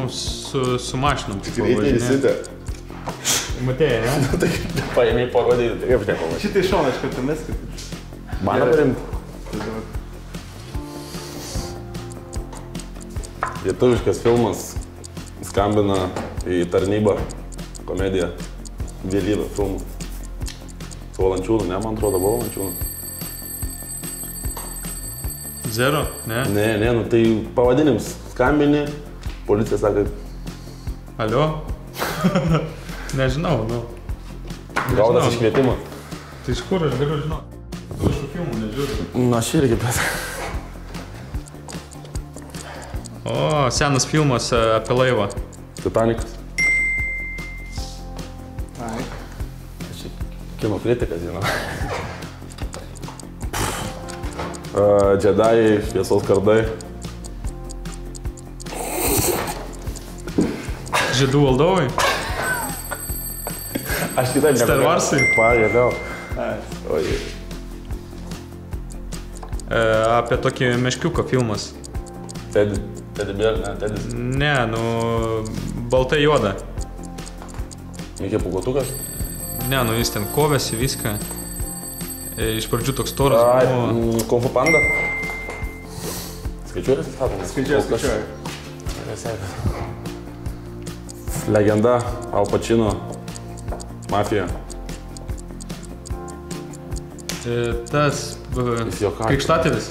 su mašinom. Greitai įsitė. Matėjai, ne? Tai paėmėjai parodėjai, tai kaip nepamatė. Šitai šoną iš karto meskit. Mano parim. Lietuviškas filmas skambina į tarnybą, komediją, vėlyvę filmų. Su Valančiūnu, ne, man atrodo, buvo Valančiūnu. Zero, ne? Ne, nu tai pavadinims skambini, policija sako, Alio? Nežinau, nu. gaudas iškvietimas. Tai iš kur aš galiu žinoti? Tu šių filmų nežiūriu. Na, aš irgi bet. O, senas filmas apie laivą. Titanikas. Ai. Aš kino kritikas, žinau. Džedai, šviesos kardai. Žiedų valdovai? Aš kitaip negaliu. Star Warsai? Pagaliau. Oi. Apie tokį meškiuko filmas. Teddy Bear, ne, Teddy. Ne, nu, baltai juoda. Mikė Pūkuotukas. Ne, nu jis ten kovėsi viską. Iš pradžių toks toras buvo. Kung Fu Panda. Skaičiuoja rezultatą? Skaičiuoju. Legenda, Al Pacino, Mafija. Tas Jis juokauja. krikštatėvis.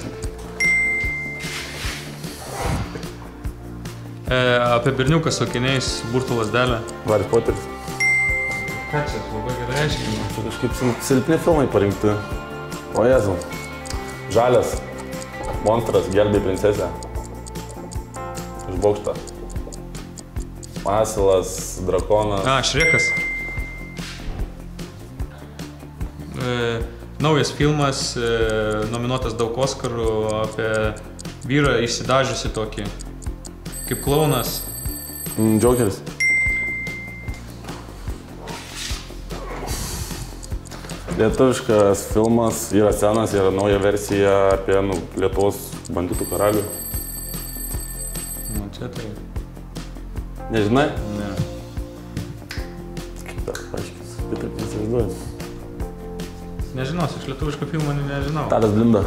Apie berniuką su akiniais, burtų lasdelę. Harry Potteris. Ką čia, labai gerai aiškinu. Čia kažkaip silpni filmai parinkti. O Jėzau. Žalias. Monstras, gelbė princesę. Iš bokšto. Asilas, drakonas. Šrekas. Naujas filmas, nominuotas daug Oskarų, apie vyrą išsidažiusi tokį, kaip klounas. Džokeris. Lietuviškas filmas, yra senas, yra nauja versija apie Lietuvos banditų karalių. Čia tai. Nežinai? Ne. Kaip dar paaiškis, kaip taip neįsivaizduoju. Nežinosiu, iš lietuviško filmo nežinau. Tadas Blinda.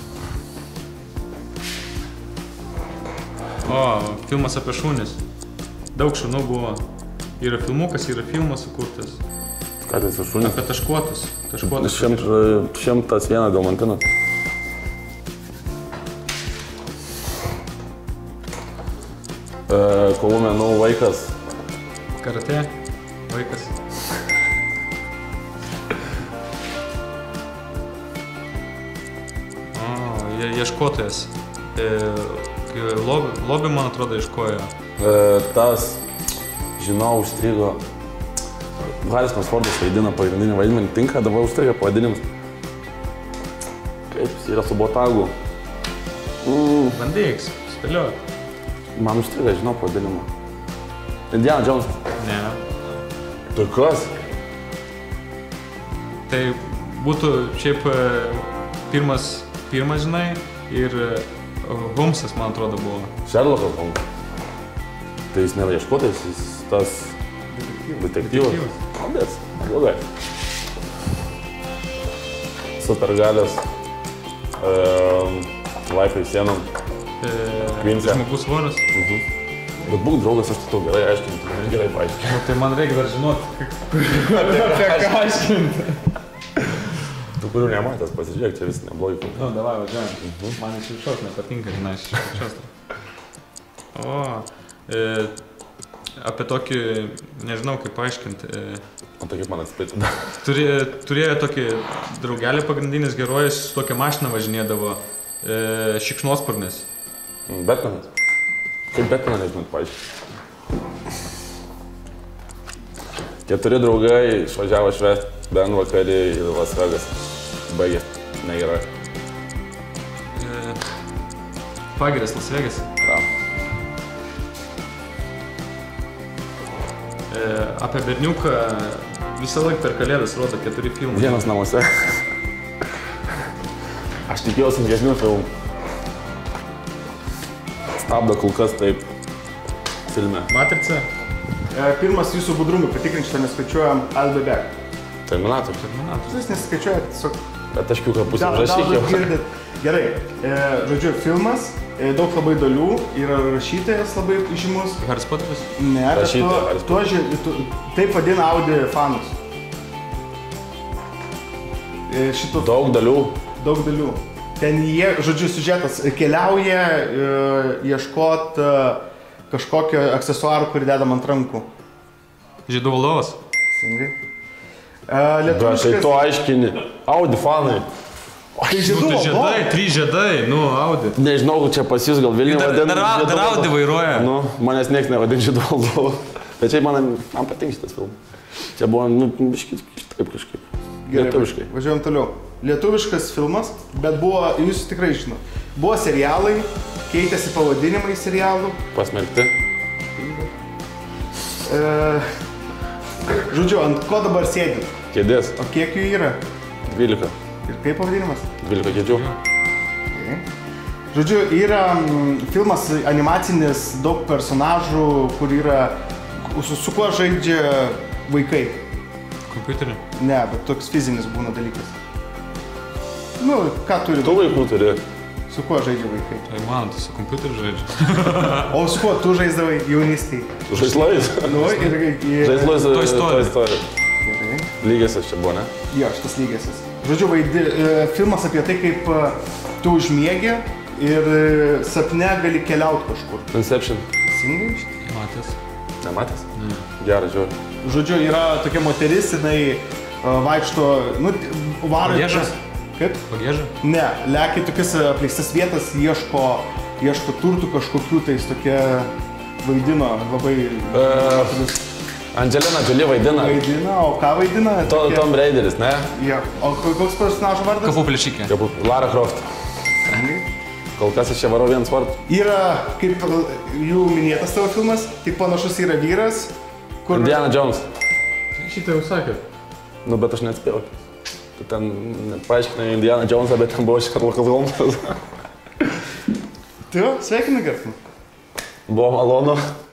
O, filmas apie šunis. Daug šunų buvo. Yra filmukas, yra filmas sukurtas. Ką tai su šunis? Apie taškuotus. 101 Dalmantino. Kovų menų vaikas. Karatė, vaikas. O, ieškotojas. Lobį, man atrodo, ieškojo. Tas, žinau, užstrigo. Harismas Fordas vaidina pagrindinį vaidmenį. Tinka, dabar užstriga pavadinimas. Kaip jis yra su botagu. Bandyk, spėliot. Man užstriga, žinau pavadinimą. Indiana Jones. Ne. Tai kas? Tai būtų šiaip pirmas, žinai, ir Holmsas, man atrodo, buvo. Sherlockas Holmes. Tai jis nėra ieškotojas, jis tas detektyvas. Malės, blogai. Supergalės, Laifai sienom, Kvinsė. Žmogus voras. Bet būk draugas, aš tau gerai aiškinti, gerai paaiškinti. Tai man reikia dar žinoti, apie ką aiškinti. Tu kurių nematęs, pasižiūrėk, čia vis neblogai. Nu, davai, važiuojam. Man iš viršaus nepatinka, žinai, iš viršaus. O, apie tokį, nežinau kaip paaiškinti. O tai kaip man atspėti? Turėjo tokį draugelį pagrindinis herojus, su tokia mašina važinėdavo, šikšnosparnis. Batmanas? Kaip Batmaną nežinot paaiškinti? 4 draugai išvažiavo švęsti bent vakarį į Las Vegas. Baigė. Negerai. Pagiręs Las Vegas. Apie berniuką visą laiką per kalėdas rodo 4 filmai. Vienas namuose. Aš tikėjausi ilgesnių filmų. Stabdo kol kas taip filme. Matrica. Pirmas jūsų budrumui patikrinti, šitą neskaičiuojam Albebek. Terminatorius. Jūs neskaičiuojat, tiesiog... Bet taškiuką pusę užrašyk jau. Girdit. Gerai, žodžiu, filmas, daug labai dalių, yra rašytojas labai žymus. Haris Poteris? Ne, bet taip vadina Audi fanus. Daug dalių. Daug dalių. Ten jie, žodžiu, siužetas keliauja ieškot kažkokio aksesuarų, kurį dedam ant rankų. Žiedų valdovas? Teisingai. Aš tai to aiškini. Audi fanai. Tai Nu, žiedų tai žiedai, valdovas. 3 žiedai, nu, Audi. Nežinau, čia pas jūs gal Vilniuje vadina. Dar Audi vairuoja. Nu, manęs nieks nevadina žiedų valdovu. Bet čia man patinka šitas filmas. Čia buvo, nu, biškit, taip kažkaip. Lietuviškai. Važiuojam toliau. Lietuviškas filmas, bet buvo, jūs tikrai žinot, buvo serialai, keitėsi pavadinimai serialų. Pasmerkti. Žodžiu, ant ko dabar sėdit? Kėdės. O kiek jų yra? 12. Ir kaip pavadinimas? 12 kėdžių. Žodžiu, yra filmas animacinis, daug personažų, kur yra, su kuo žaidžia vaikai. Kompiuterį? Ne, bet toks fizinis būna dalykas. Nu, ką turi? Tu vaikų turi. Su kuo žaidžia vaikai? Tai man, tu su kompiuteriu žaidži. O su kuo tu žaisdavai jaunystėj? Su žaislais. Nu, ir... Žaislais. Toy Story. Gerai. Lygiasias čia buvo, ne? Jo, šitas lygiasis. Žodžiu, filmas apie tai, kaip tu užmiegi ir sapne gali keliauti kažkur. Inception. Teisingai šitą? Matęs. Nematęs? Gerai, žiūrėjau. Žodžiu, yra tokia moteris, jinai vaikšto, nu, varo... Pagiežas? Kaip? Pagieža? Ne, lekia tokias apleistas vietas, ieško turtų kažkokių, tai jis tokia vaidino labai... Angelina Jolie vaidina. Vaidina, o ką vaidina? Tom Raideris, ne? Jo, o koks personažo vardas? Kapų plėšikė. Lara Croft. Kol kas aš čia varau vienas vardas. Yra, kaip jų minėtas tavo filmas, tik panašus yra vyras, kur... Indiana Jones. Šitą jau sakė. Nu, bet aš neatspėjau. Tu ten paaiškinai Indiana Jonesą, bet ten buvo Sherlock Holmesas. Tai jo, sveikinu, Gertman. Buvo malonu.